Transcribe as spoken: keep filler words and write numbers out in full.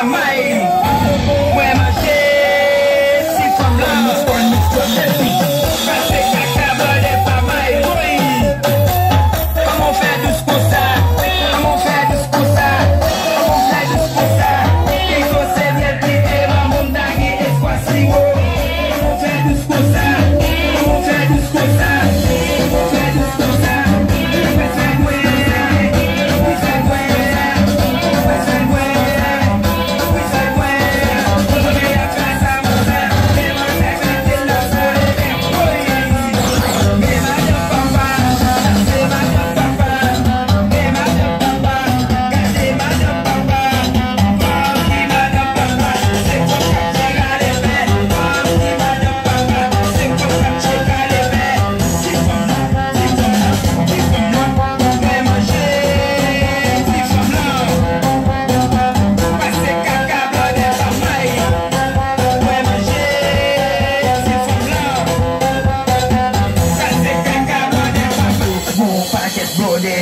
mai. Mwen manje si fam la. Pase kaka blode pa mai. Comment faire du scosa? Comment faire du scosa? Comment faire du scosa? Kiko se vieti e mamundagi esquasiwo. Comment faire du scosa? Comment faire du scosa? Comment faire du scosa? Brode